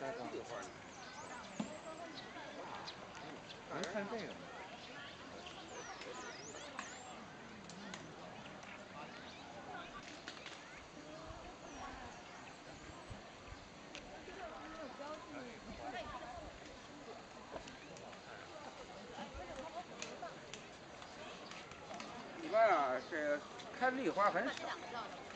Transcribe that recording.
能看这个吗？一般啊，这开绿花很少。